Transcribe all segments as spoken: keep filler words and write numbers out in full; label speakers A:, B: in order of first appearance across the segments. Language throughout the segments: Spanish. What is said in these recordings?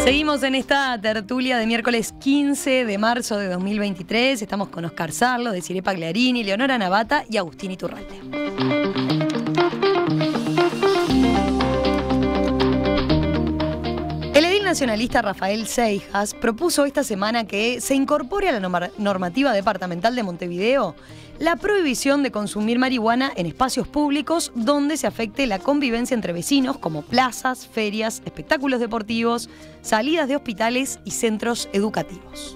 A: Seguimos en esta tertulia de miércoles quince de marzo de dos mil veintitrés. Estamos con Oscar Sarlo, Desiree Pagliarini, Leonora Navata y Agustín Iturralde. El edil nacionalista Rafael Seijas propuso esta semana que se incorpore a la normativa departamental de Montevideo la prohibición de consumir marihuana en espacios públicos donde se afecte la convivencia entre vecinos, como plazas, ferias, espectáculos deportivos, salidas de hospitales y centros educativos.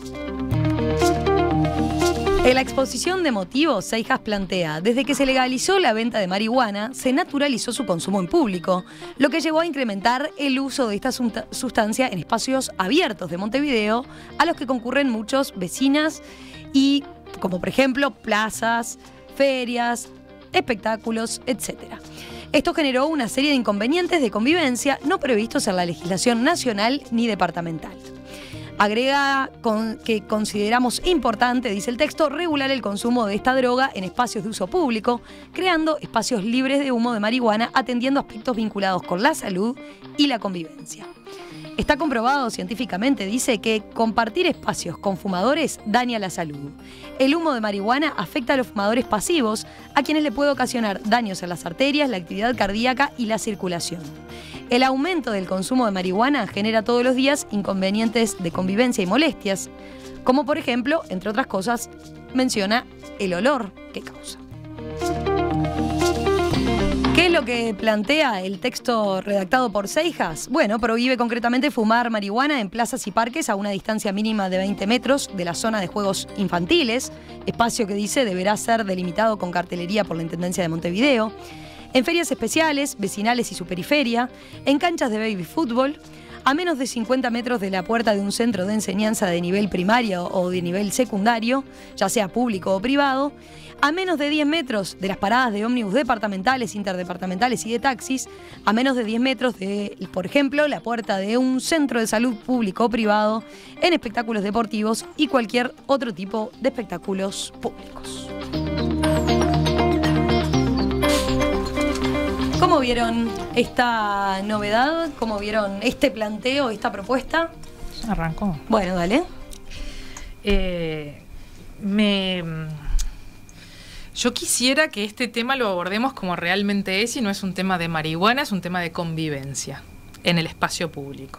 A: En la exposición de motivos, Seijas plantea, desde que se legalizó la venta de marihuana, se naturalizó su consumo en público, lo que llevó a incrementar el uso de esta sustancia en espacios abiertos de Montevideo, a los que concurren muchos vecinas y, como por ejemplo, plazas, ferias, espectáculos, etcétera. Esto generó una serie de inconvenientes de convivencia no previstos en la legislación nacional ni departamental. Agrega con, que consideramos importante, dice el texto, regular el consumo de esta droga en espacios de uso público, creando espacios libres de humo de marihuana, atendiendo aspectos vinculados con la salud y la convivencia. Está comprobado científicamente, dice, que compartir espacios con fumadores daña la salud. El humo de marihuana afecta a los fumadores pasivos, a quienes le puede ocasionar daños en las arterias, la actividad cardíaca y la circulación. El aumento del consumo de marihuana genera todos los días inconvenientes de convivencia y molestias, como por ejemplo, entre otras cosas, menciona el olor que causa. ¿Qué es lo que plantea el texto redactado por Seijas? Bueno, prohíbe concretamente fumar marihuana en plazas y parques a una distancia mínima de veinte metros de la zona de juegos infantiles, espacio que dice deberá ser delimitado con cartelería por la Intendencia de Montevideo, en ferias especiales, vecinales y su periferia, en canchas de baby fútbol, a menos de cincuenta metros de la puerta de un centro de enseñanza de nivel primario o de nivel secundario, ya sea público o privado, a menos de diez metros de las paradas de ómnibus departamentales, interdepartamentales y de taxis, a menos de diez metros de, por ejemplo, la puerta de un centro de salud público o privado, en espectáculos deportivos y cualquier otro tipo de espectáculos públicos. ¿Cómo vieron esta novedad? ¿Cómo vieron este planteo, esta propuesta?
B: Arrancó.
A: Bueno, dale.
B: Eh, me... Yo quisiera que este tema lo abordemos como realmente es y no es un tema de marihuana, es un tema de convivencia en el espacio público.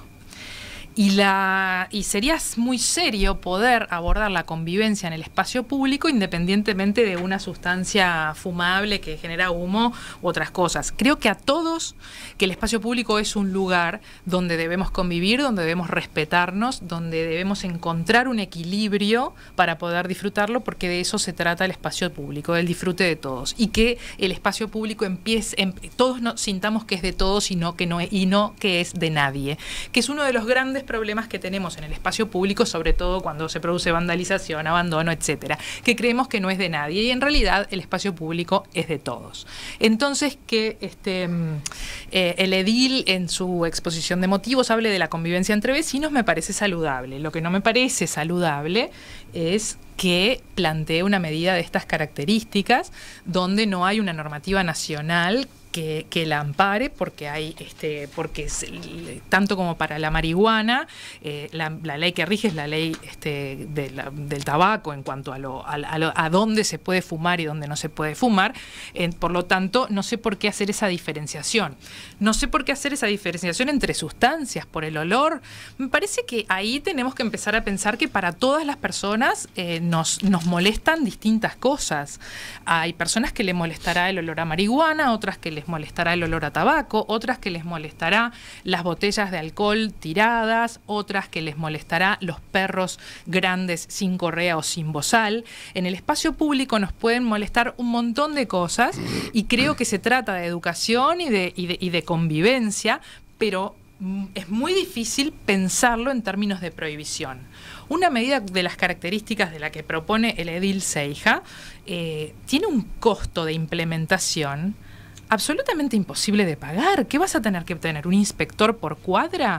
B: Y, la, y sería muy serio poder abordar la convivencia en el espacio público independientemente de una sustancia fumable que genera humo u otras cosas. Creo que a todos que el espacio público es un lugar donde debemos convivir, donde debemos respetarnos, donde debemos encontrar un equilibrio para poder disfrutarlo, porque de eso se trata el espacio público, del disfrute de todos. Y que el espacio público empiece, em, todos no, sintamos que es de todos y no, que no, y no que es de nadie. Que es uno de los grandes problemas que tenemos en el espacio público, sobre todo cuando se produce vandalización, abandono, etcétera, que creemos que no es de nadie y en realidad el espacio público es de todos. Entonces, que este eh, el edil en su exposición de motivos hable de la convivencia entre vecinos me parece saludable. Lo que no me parece saludable es que plantee una medida de estas características donde no hay una normativa nacional Que, que la ampare, porque hay este porque es, tanto como para la marihuana, eh, la, la ley que rige es la ley este, de la, del tabaco en cuanto a, lo, a, a, lo, a dónde se puede fumar y dónde no se puede fumar. Eh, por lo tanto, no sé por qué hacer esa diferenciación. No sé por qué hacer esa diferenciación entre sustancias, por el olor. Me parece que ahí tenemos que empezar a pensar que para todas las personas eh, nos, nos molestan distintas cosas. Hay personas que les molestará el olor a marihuana, otras que les molestará el olor a tabaco, otras que les molestará las botellas de alcohol tiradas, otras que les molestará los perros grandes sin correa o sin bozal. En el espacio público nos pueden molestar un montón de cosas y creo que se trata de educación y de, y de, y de convivencia, pero es muy difícil pensarlo en términos de prohibición. Una medida de las características de la que propone el edil Seijas eh, tiene un costo de implementación absolutamente imposible de pagar. ¿Qué vas a tener que tener? ¿Un inspector por cuadra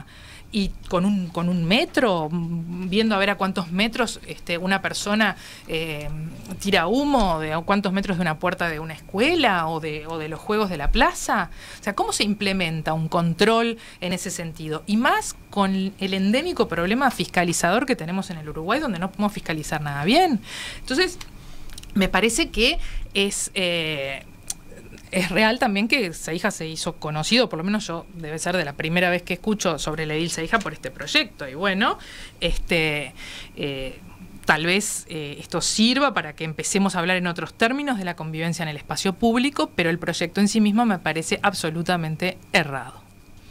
B: y con un, con un metro, viendo a ver a cuántos metros este, una persona eh, tira humo, de a cuántos metros de una puerta de una escuela o de, o de los juegos de la plaza. O sea, ¿cómo se implementa un control en ese sentido? Y más con el endémico problema fiscalizador que tenemos en el Uruguay, donde no podemos fiscalizar nada bien. Entonces, me parece que es... Eh, Es real también que Seija se hizo conocido, por lo menos yo debe ser de la primera vez que escucho sobre el edil Seija por este proyecto. Y bueno, este eh, tal vez eh, esto sirva para que empecemos a hablar en otros términos de la convivencia en el espacio público, pero el proyecto en sí mismo me parece absolutamente errado.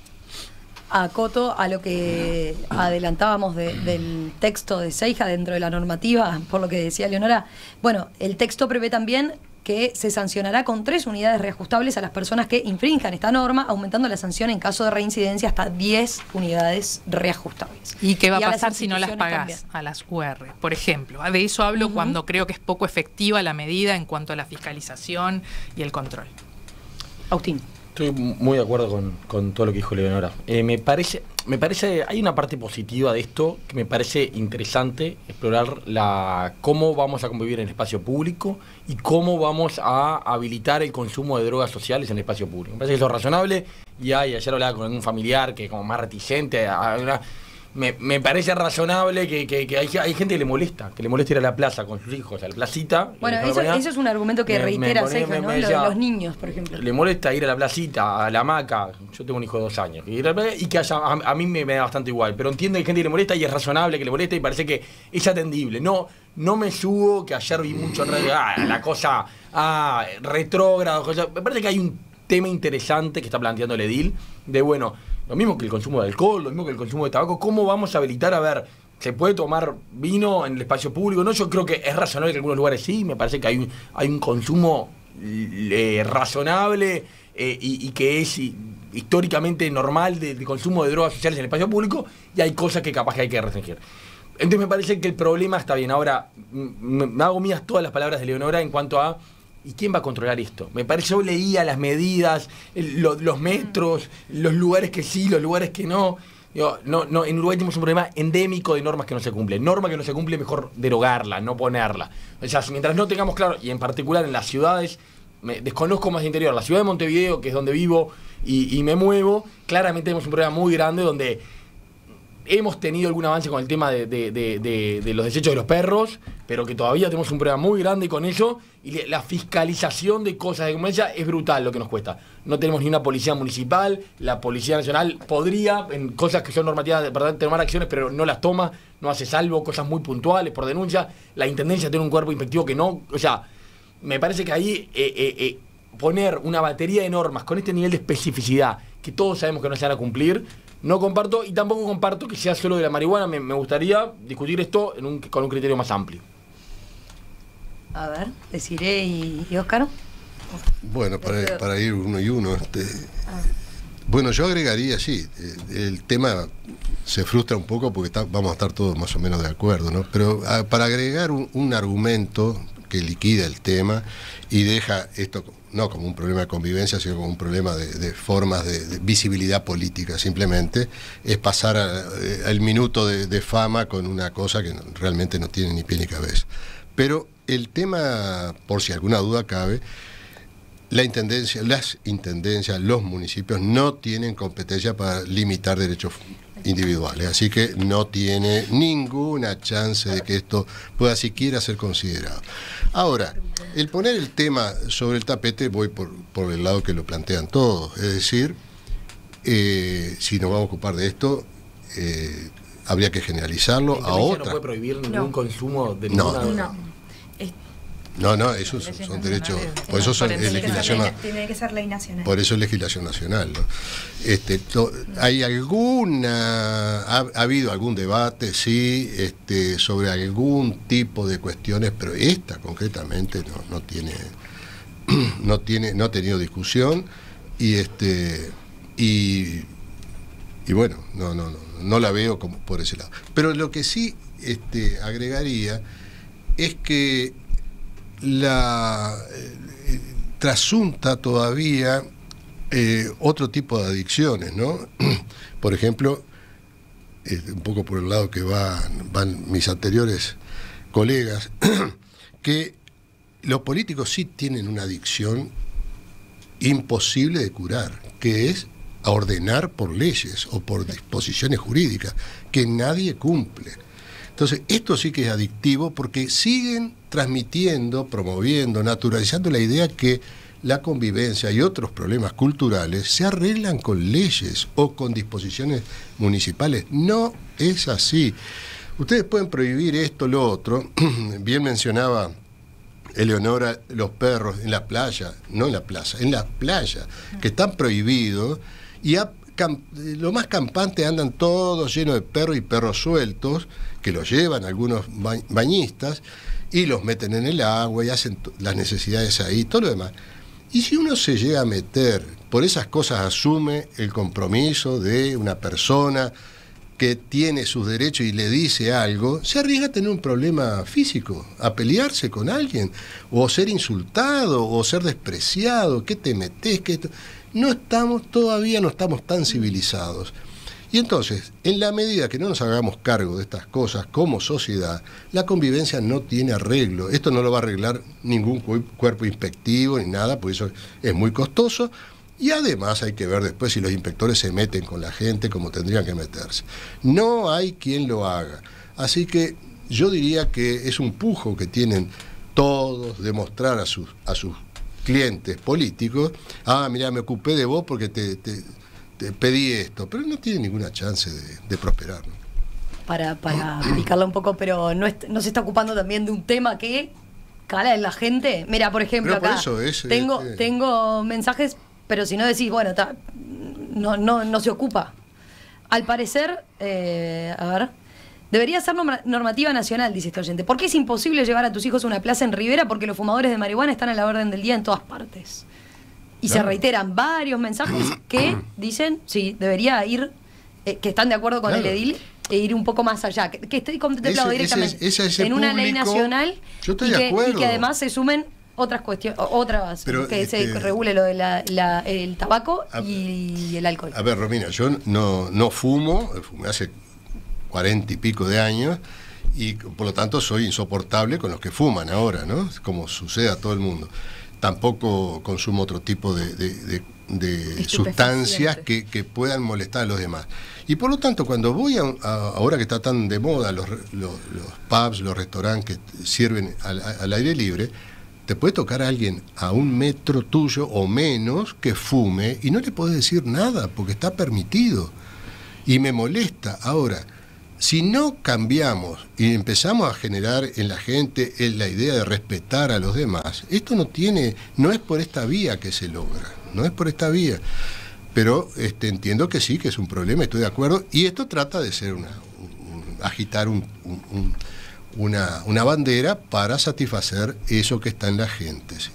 A: Acoto a lo que adelantábamos de, del texto de Seija dentro de la normativa, por lo que decía Leonora. Bueno, el texto prevé también que se sancionará con tres unidades reajustables a las personas que infrinjan esta norma, aumentando la sanción en caso de reincidencia hasta diez unidades reajustables.
B: ¿Y qué va a pasar si no las pagás también a las U R? Por ejemplo, de eso hablo uh-huh. cuando creo que es poco efectiva la medida en cuanto a la fiscalización y el control.
A: Agustín.
C: Estoy muy de acuerdo con, con todo lo que dijo Leonora. Eh, me parece, me parece, hay una parte positiva de esto que me parece interesante explorar la cómo vamos a convivir en el espacio público y cómo vamos a habilitar el consumo de drogas sociales en el espacio público. Me parece que eso es razonable y hay, ayer hablaba con algún familiar que es como más reticente a una... Me, me parece razonable que, que, que hay, hay gente que le molesta, que le molesta ir a la plaza con sus hijos, a la placita.
A: Bueno, eso, eso es un argumento que
C: me,
A: reitera
C: me
A: Seija, ¿no? Lo de los niños, por ejemplo.
C: Le molesta ir a la placita, a la hamaca. Yo tengo un hijo de dos años. Y, y que haya, a, a mí me, me da bastante igual. Pero entiendo que hay gente que le molesta y es razonable que le moleste y parece que es atendible. No, no me subo, que ayer vi mucho en radio, ah, la cosa ah, retrógrada. Cosa. Me parece que hay un tema interesante que está planteando el edil de, bueno, lo mismo que el consumo de alcohol, lo mismo que el consumo de tabaco, ¿cómo vamos a habilitar? A ver, ¿se puede tomar vino en el espacio público? No, yo creo que es razonable que en algunos lugares sí, me parece que hay un, hay un consumo eh, razonable eh, y, y que es y, históricamente normal de, de consumo de drogas sociales en el espacio público, y hay cosas que capaz que hay que restringir. Entonces me parece que el problema está bien. Ahora, me, me hago mías todas las palabras de Leonora en cuanto a ¿y quién va a controlar esto? Me parece, yo leía las medidas, el, lo, los metros, los lugares que sí, los lugares que no. Digo, no, no. En Uruguay tenemos un problema endémico de normas que no se cumplen. Norma que no se cumple, mejor derogarla, no ponerla. O sea, mientras no tengamos claro, y en particular en las ciudades, me desconozco más de interior, la ciudad de Montevideo, que es donde vivo y, y me muevo, claramente tenemos un problema muy grande donde hemos tenido algún avance con el tema de, de, de, de, de los desechos de los perros, pero que todavía tenemos un problema muy grande con eso, y la fiscalización de cosas de comercia es brutal lo que nos cuesta. No tenemos ni una policía municipal, la Policía Nacional podría, en cosas que son normativas, para tomar acciones, pero no las toma, no hace salvo cosas muy puntuales por denuncia. La Intendencia tiene un cuerpo inspectivo que no, o sea, me parece que ahí eh, eh, eh, poner una batería de normas con este nivel de especificidad, que todos sabemos que no se van a cumplir, no comparto, y tampoco comparto que sea solo de la marihuana. Me, me gustaría discutir esto en un, con un criterio más amplio.
A: A ver, Desiree y, y Óscar.
D: Bueno, para, para ir uno y uno. Este, ah. Bueno, yo agregaría, sí, el tema se frustra un poco porque está, vamos a estar todos más o menos de acuerdo, ¿no? Pero a, para agregar un, un argumento que liquida el tema y deja esto no como un problema de convivencia, sino como un problema de, de formas de, de visibilidad política, simplemente, es pasar al minuto de, de fama con una cosa que no, realmente no tiene ni pie ni cabeza. Pero el tema, por si alguna duda cabe, la intendencia, las intendencias, los municipios no tienen competencia para limitar derechos individuales, así que no tiene ninguna chance de que esto pueda siquiera ser considerado. Ahora, el poner el tema sobre el tapete, voy por, por el lado que lo plantean todos, es decir, eh, si nos vamos a ocupar de esto, eh, habría que generalizarlo a otra.
C: ¿No puede prohibir ningún no. consumo de
D: ninguna...
C: No,
D: no. No, no, esos son, son derechos, por eso son, es legislación,
E: tiene que ser ley nacional.
D: Por eso es legislación nacional, ¿no? Este, to, hay alguna, ha, ha habido algún debate, sí, este, sobre algún tipo de cuestiones, pero esta concretamente no, no tiene, no tiene, no ha tenido discusión y este, y, y bueno, no, no, no, no la veo como por ese lado. Pero lo que sí, este, agregaría es que la eh, trasunta todavía eh, otro tipo de adicciones, ¿no? Por ejemplo, eh, un poco por el lado que van, van mis anteriores colegas, que los políticos sí tienen una adicción imposible de curar, que es a ordenar por leyes o por disposiciones jurídicas que nadie cumple. Entonces, esto sí que es adictivo porque siguen transmitiendo, promoviendo, naturalizando la idea que la convivencia y otros problemas culturales se arreglan con leyes o con disposiciones municipales. No es así. Ustedes pueden prohibir esto, lo otro. Bien mencionaba Eleonora los perros en la playa, no en la plaza, en la playa, que están prohibidos y a, cam, lo más campante andan todos llenos de perros y perros sueltos, que los llevan algunos ba bañistas y los meten en el agua y hacen las necesidades ahí, todo lo demás. Y si uno se llega a meter, por esas cosas asume el compromiso de una persona que tiene sus derechos y le dice algo, se arriesga a tener un problema físico, a pelearse con alguien, o ser insultado, o ser despreciado. ¿Qué te metés? ¿Qué te... No estamos, todavía no estamos tan civilizados. Y entonces, en la medida que no nos hagamos cargo de estas cosas como sociedad, la convivencia no tiene arreglo. Esto no lo va a arreglar ningún cuerpo inspectivo ni nada, porque eso es muy costoso. Y además hay que ver después si los inspectores se meten con la gente como tendrían que meterse. No hay quien lo haga. Así que yo diría que es un pujo que tienen todos de mostrar a sus, a sus clientes políticos: ah, mira, me ocupé de vos porque te, te, te pedí esto. Pero no tiene ninguna chance de, de prosperar, ¿no?
A: Para, para picarla un poco, pero no, es, no se está ocupando también de un tema que cala en la gente. Mira, por ejemplo,
D: pero por
A: acá
D: eso es,
A: tengo,
D: este...
A: tengo mensajes. Pero si no decís, bueno, ta, no, no, no se ocupa. Al parecer, eh, a ver, debería ser normativa nacional, dice este oyente. ¿Por qué es imposible llevar a tus hijos a una plaza en Rivera? Porque los fumadores de marihuana están a la orden del día en todas partes. Y claro, se reiteran varios mensajes que dicen, sí, debería ir, eh, que están de acuerdo con claro, el edil, e ir un poco más allá. Que, que esté contemplado ese, directamente ese, ese, ese en una público, ley nacional
D: yo estoy
A: y,
D: de
A: que,
D: acuerdo.
A: y que además se sumen otras cuestiones, otras,
D: pero,
A: que
D: este,
A: se regule lo de la, la, el tabaco a, y el alcohol.
D: A ver, Romina, yo no, no fumo, fumé hace cuarenta y pico de años, y por lo tanto soy insoportable con los que fuman ahora, ¿no? Como sucede a todo el mundo. Tampoco consumo otro tipo de, de, de, de sustancias que, que puedan molestar a los demás. Y por lo tanto, cuando voy a, a ahora que está tan de moda los, los, los pubs, los restaurantes que sirven al, al aire libre, te puede tocar a alguien a un metro tuyo o menos que fume y no le podés decir nada porque está permitido. Y me molesta. Ahora, si no cambiamos y empezamos a generar en la gente la idea de respetar a los demás, esto no tiene, no es por esta vía que se logra, no es por esta vía. Pero este, entiendo que sí, que es un problema, estoy de acuerdo. Y esto trata de ser una, un, agitar un... un, un Una, una bandera para satisfacer eso que está en la gente. ¿Sí?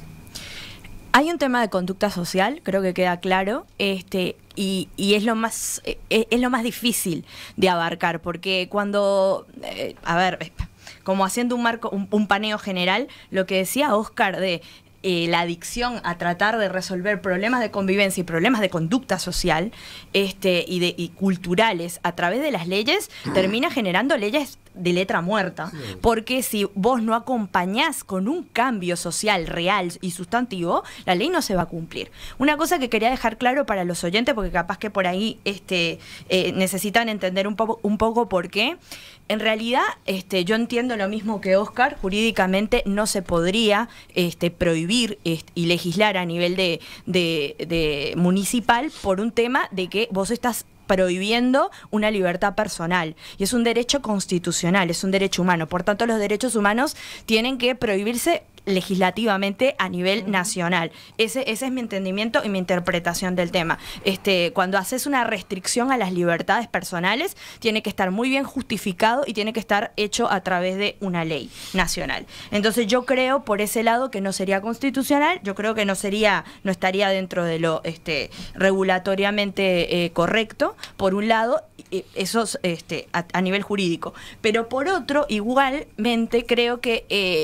E: Hay un tema de conducta social, creo que queda claro, este, y, y es lo más es, es lo más difícil de abarcar, porque cuando, eh, a ver, como haciendo un marco, un, un paneo general, lo que decía Oscar de Eh, la adicción a tratar de resolver problemas de convivencia y problemas de conducta social este, y, de, y culturales a través de las leyes, termina generando leyes de letra muerta. Porque si vos no acompañás con un cambio social real y sustantivo, la ley no se va a cumplir. Una cosa que quería dejar claro para los oyentes, porque capaz que por ahí este, eh, necesitan entender un poco, un poco por qué. En realidad, este, yo entiendo lo mismo que Oscar, jurídicamente no se podría este, prohibir este, y legislar a nivel de, de, de municipal por un tema de que vos estás prohibiendo una libertad personal. Y es un derecho constitucional, es un derecho humano. Por tanto, los derechos humanos tienen que prohibirse legislativamente a nivel nacional. Ese, ese es mi entendimiento y mi interpretación del tema. Este, cuando haces una restricción a las libertades personales, tiene que estar muy bien justificado y tiene que estar hecho a través de una ley nacional. Entonces yo creo por ese lado que no sería constitucional, yo creo que no sería, no estaría dentro de lo este, regulatoriamente eh, correcto, por un lado, eso este, a, a nivel jurídico. Pero por otro, igualmente creo que eh,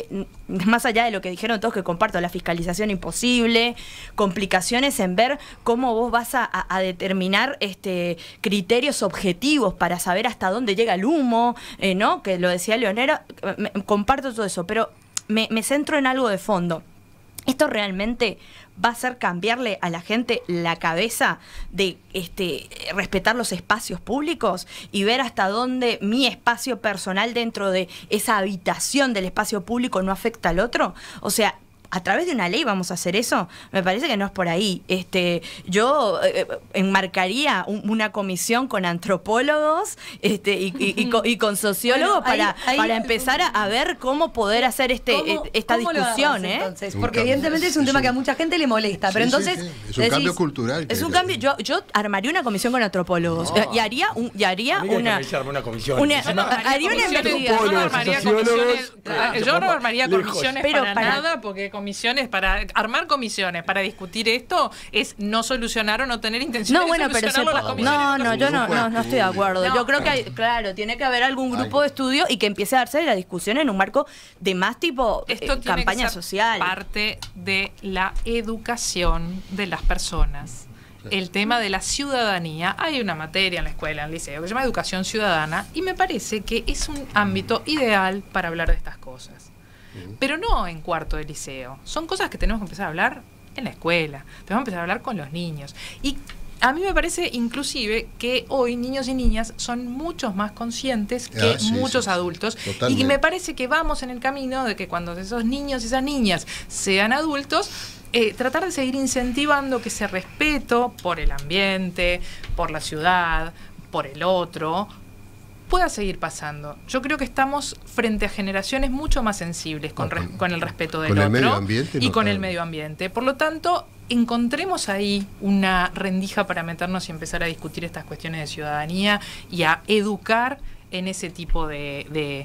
E: más allá de lo que dijeron todos, que comparto, la fiscalización imposible, complicaciones en ver cómo vos vas a, a, a determinar este, criterios objetivos para saber hasta dónde llega el humo, eh, ¿no? Que lo decía Leonera, me, comparto todo eso, pero me, me centro en algo de fondo. ¿Esto realmente va a hacer cambiarle a la gente la cabeza de este, respetar los espacios públicos y ver hasta dónde mi espacio personal dentro de esa habitación del espacio público no afecta al otro? O sea, ¿a través de una ley vamos a hacer eso? Me parece que no es por ahí. Este, yo eh, enmarcaría un, una comisión con antropólogos este, y, y, y, con, y con sociólogos bueno, para, ahí, para ahí, empezar a, a ver cómo poder hacer este, ¿cómo, esta cómo discusión. ¿eh?
A: Entonces? Porque evidentemente es un tema que a mucha gente le molesta. Pero sí, entonces
D: sí, sí. Es un decís, cambio cultural.
E: Es un cambio. Yo, yo armaría una comisión con antropólogos no. y haría, un, y haría una,
C: una comisión.
E: Una, no, haría una investigación.
B: Yo no armaría comisiones, yo no armaría comisiones pero para, para nada porque comisiones para armar comisiones para discutir esto es no solucionar o no tener intención
E: no,
B: de
E: bueno,
B: solucionarlo
E: pero se,
B: las comisiones.
E: No, no, yo no, no, no estoy de acuerdo.
B: No.
E: Yo creo que hay, claro, tiene que haber algún grupo de estudio y que empiece a darse la discusión en un marco de más tipo
B: esto
E: eh,
B: tiene
E: campaña
B: que ser
E: social.
B: Parte de la educación de las personas. El tema de la ciudadanía, hay una materia en la escuela, en el liceo, que se llama educación ciudadana y me parece que es un ámbito ideal para hablar de estas cosas. Pero no en cuarto de liceo. Son cosas que tenemos que empezar a hablar en la escuela. Tenemos que empezar a hablar con los niños. Y a mí me parece inclusive que hoy niños y niñas son muchos más conscientes que
D: ah, sí,
B: muchos
D: sí,
B: adultos.
D: Totalmente.
B: Y me parece que vamos en el camino de que cuando esos niños y esas niñas sean adultos, eh, tratar de seguir incentivando que ese respeto por el ambiente, por la ciudad, por el otro, pueda seguir pasando. Yo creo que estamos frente a generaciones mucho más sensibles con, re, con el respeto del
D: con
B: otro
D: el medio ambiente,
B: y
D: no
B: con
D: sabe.
B: el medio ambiente. Por lo tanto, encontremos ahí una rendija para meternos y empezar a discutir estas cuestiones de ciudadanía y a educar en ese tipo de, de,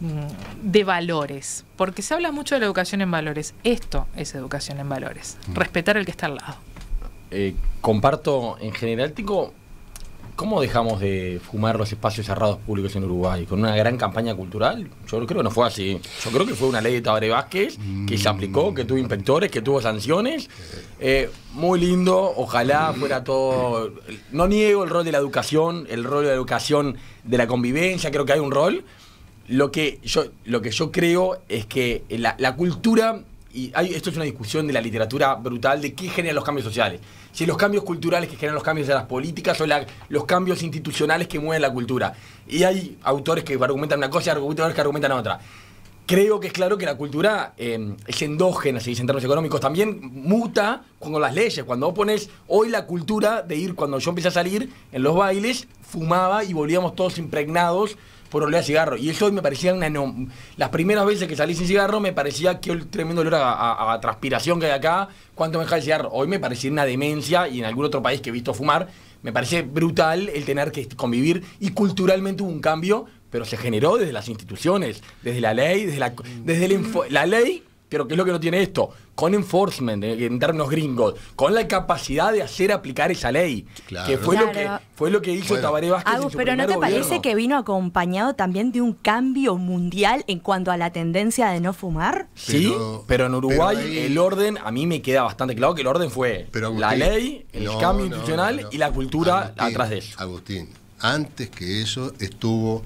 B: de valores. Porque se habla mucho de la educación en valores. Esto es educación en valores. Respetar al que está al lado.
C: Eh, comparto en general, Tico. ¿Cómo dejamos de fumar los espacios cerrados públicos en Uruguay? ¿Con una gran campaña cultural? Yo creo que no fue así. Yo creo que fue una ley de Tabaré Vázquez que se aplicó, que tuvo inspectores, que tuvo sanciones. Eh, muy lindo, ojalá fuera todo... No niego el rol de la educación, el rol de la educación de la convivencia, creo que hay un rol. Lo que yo, lo que yo creo es que la, la cultura... Y hay, esto es una discusión de la literatura brutal de qué generan los cambios sociales. Si los cambios culturales que generan los cambios de las políticas o la, los cambios institucionales que mueven la cultura. Y hay autores que argumentan una cosa y autores que argumentan otra. Creo que es claro que la cultura eh, es endógena, se dice en términos económicos, también muta con las leyes. Cuando vos pones hoy la cultura de ir, cuando yo empecé a salir en los bailes, fumaba y volvíamos todos impregnados por olor a cigarro. Y eso hoy me parecía una... No, las primeras veces que salí sin cigarro me parecía que el tremendo olor a, a, a transpiración que hay acá, cuánto me deja el cigarro. Hoy me parecía una demencia, y en algún otro país que he visto fumar, me parece brutal el tener que convivir, y culturalmente hubo un cambio, pero se generó desde las instituciones, desde la ley, desde la, desde el info, la ley, pero ¿qué es lo que no tiene esto? Con enforcement, en términos gringos, con la capacidad de hacer aplicar esa ley, claro. que fue
E: claro.
C: lo que fue lo que hizo bueno. Tabaré Vázquez
E: Agus,
C: en su
E: pero ¿no te
C: gobierno.
E: parece que vino acompañado también de un cambio mundial en cuanto a la tendencia de no fumar?
C: Sí, pero, pero en Uruguay pero ahí, el orden, a mí me queda bastante claro que el orden fue pero Agustín, la ley, el no, cambio no, institucional no, no. y la cultura Agustín, atrás de eso.
D: Agustín, antes que eso estuvo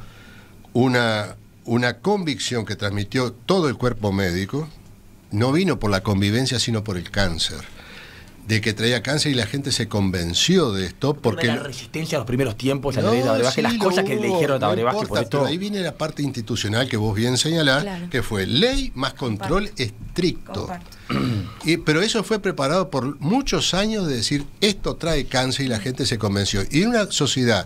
D: una, una convicción que transmitió todo el cuerpo médico. No vino por la convivencia, sino por el cáncer. De que traía cáncer y la gente se convenció de esto porque...
C: La resistencia a los primeros tiempos a la ley de Tabaré Vázquez, las cosas que le dijeron a Tabaré Vázquez por esto...
D: Pero ahí viene la parte institucional que vos bien señalás, claro. que fue ley más control Comparto. estricto. Y, pero eso fue preparado por muchos años de decir, esto trae cáncer y la gente se convenció. Y en una sociedad,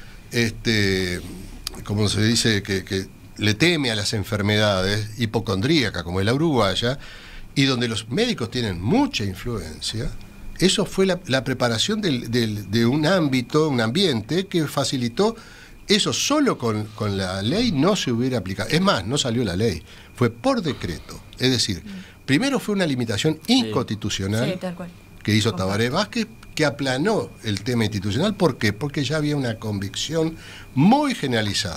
D: este, como se dice, que... que le teme a las enfermedades hipocondríacas como es la uruguaya, y donde los médicos tienen mucha influencia, eso fue la, la preparación del, del, de un ámbito, un ambiente que facilitó eso. Solo con, con la ley no se hubiera aplicado. Es más, no salió la ley, fue por decreto. Es decir, primero fue una limitación inconstitucional sí, tal cual. que hizo Tabaré Vázquez, que aplanó el tema institucional. ¿Por qué? Porque ya había una convicción muy generalizada.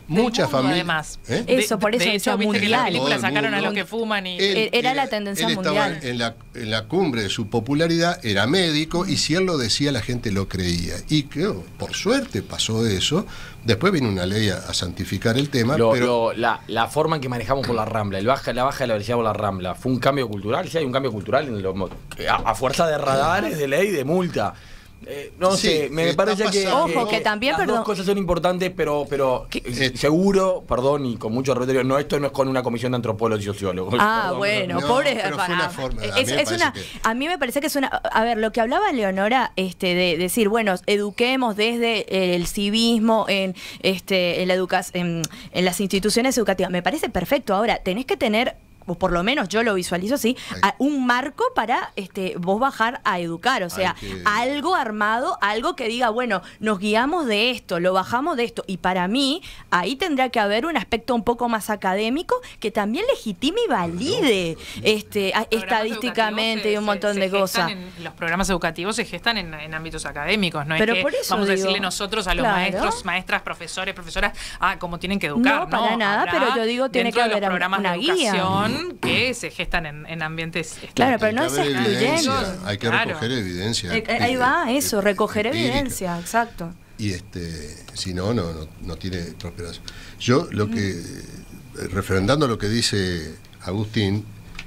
D: muchas familias.
B: Además.
D: ¿Eh?
E: Eso, por eso
B: de
E: decía
B: hecho, viste que en la
E: mundial.
B: película
D: Todo el
B: sacaron a
D: mundo.
B: los que fuman y.
D: Él
E: Era la tendencia
D: él estaba
E: mundial.
D: En la, en la cumbre de su popularidad, era médico, y si él lo decía, la gente lo creía. Y que, oh, por suerte pasó eso. Después vino una ley a, a santificar el tema.
C: Lo-
D: pero
C: lo- la, la forma en que manejamos por la Rambla, el baja, la baja de la velocidad por la Rambla, ¿fue un cambio cultural? Sí, hay un cambio cultural en lo, a, a fuerza de radares, de ley, de multa. Eh, no
D: Sí,
C: sé, me
D: está
C: parece que,
D: pasando.
E: Ojo, que también,
C: las
E: perdón.
C: dos cosas son importantes, pero, pero eh, seguro, perdón, y con mucho respeto, no, esto no es con una comisión de antropólogos y sociólogos.
E: Ah,
C: Perdón,
E: bueno,
D: No,
E: pobre.
D: pero fue
E: pará.
D: una forma- a
E: Es-
D: mí me
E: es
D: parece
E: una-
D: que-
E: a mí me parece que es una. A ver, lo que hablaba Leonora, este, de decir, bueno, eduquemos desde el civismo en, este, en la educación, en, en las instituciones educativas. Me parece perfecto. Ahora, tenés que tener, o por lo menos yo lo visualizo así, a- un marco para este, vos bajar a educar. O sea,
D: Hay que-
E: algo armado, algo que diga, bueno, nos guiamos de esto, lo bajamos de esto. Y para mí, ahí tendrá que haber un aspecto un poco más académico que también legitime y valide este, a-
B: Los programas
E: estadísticamente
B: educativos
E: y un
B: se-
E: montón
B: se
E: de
B: gestan
E: cosas.
B: en- los programas educativos se gestan en, en ámbitos académicos, no
E: Pero
B: es que
E: por eso
B: vamos a
E: digo,
B: decirle nosotros a los
E: claro.
B: maestros, maestras, profesores, profesoras, ah, cómo tienen que educar.
E: No, para nada,
B: Habrá
E: pero yo digo, tiene
B: dentro
E: que
B: de los
E: haber
B: programas
E: una
B: de
E: guía.
B: educación que se gestan en, en ambientes. este,
E: Claro, pero no
D: hay
E: es
D: que haber
E: excluyente.
D: evidencia, hay que
B: Claro.
D: recoger evidencia.
E: Eh, eh, ahí va,
D: eh,
E: eso,
D: eh,
E: recoger
D: empírica.
E: evidencia, exacto.
D: Y este, si no, no, no, no tiene prosperación. Yo lo que, eh, refrendando lo que dice Agustín,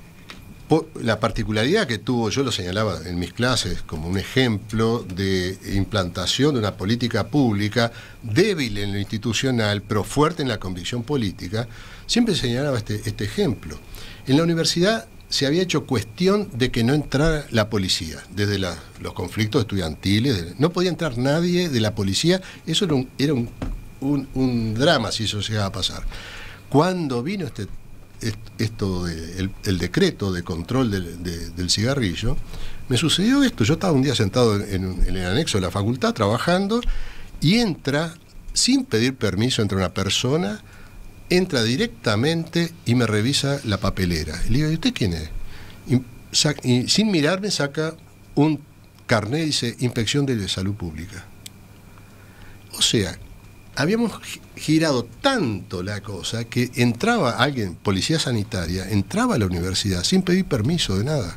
D: po- la particularidad que tuvo, yo lo señalaba en mis clases como un ejemplo de implantación de una política pública débil en lo institucional, pero fuerte en la convicción política, siempre señalaba este, este ejemplo. En la universidad se había hecho cuestión de que no entrara la policía, desde la- los conflictos estudiantiles, de- no podía entrar nadie de la policía, eso era un, era un, un- un drama si eso llegaba a pasar. Cuando vino este, est- esto de- el, el decreto de control del, de- del cigarrillo, me sucedió esto, yo estaba un día sentado en, en- en el anexo de la facultad trabajando y entra, sin pedir permiso, entra una persona, entra directamente y me revisa la papelera. Y le digo, ¿y usted quién es? Y, sa- y sin mirarme saca un carnet y dice Inspección de Salud Pública. O sea, habíamos gi- girado tanto la cosa que entraba alguien, policía sanitaria, entraba a la universidad sin pedir permiso de nada.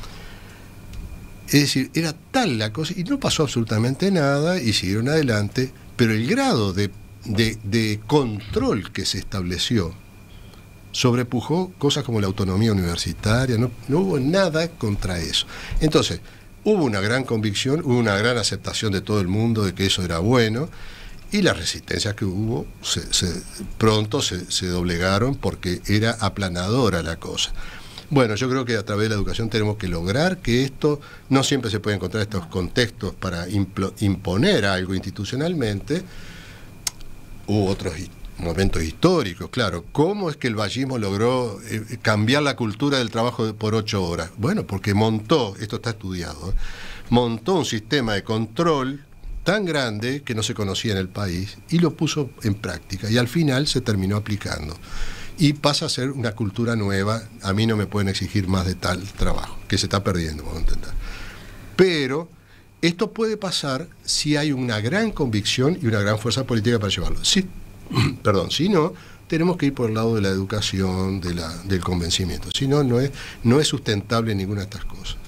D: Es decir, era tal la cosa, y no pasó absolutamente nada, y siguieron adelante, pero el grado de, de, de control que se estableció sobrepujó cosas como la autonomía universitaria, no, no hubo nada contra eso. Entonces, hubo una gran convicción, hubo una gran aceptación de todo el mundo de que eso era bueno, y las resistencias que hubo se, se, pronto se, se doblegaron porque era aplanadora la cosa. Bueno, yo creo que a través de la educación tenemos que lograr que esto, no siempre se puede encontrar estos contextos para implo, imponer algo institucionalmente. Hubo otros hi- momentos históricos, claro. ¿Cómo es que el vallismo logró eh, cambiar la cultura del trabajo de- por ocho horas? Bueno, porque montó, esto está estudiado, ¿eh? montó un sistema de control tan grande que no se conocía en el país y lo puso en práctica y al final se terminó aplicando. Y pasa a ser una cultura nueva, a mí no me pueden exigir más de tal trabajo, que se está perdiendo, vamos a entender. Pero esto puede pasar si hay una gran convicción y una gran fuerza política para llevarlo. Si, perdón, si no, tenemos que ir por el lado de la educación, de la, del convencimiento. Si no, no es, no es sustentable ninguna de estas cosas.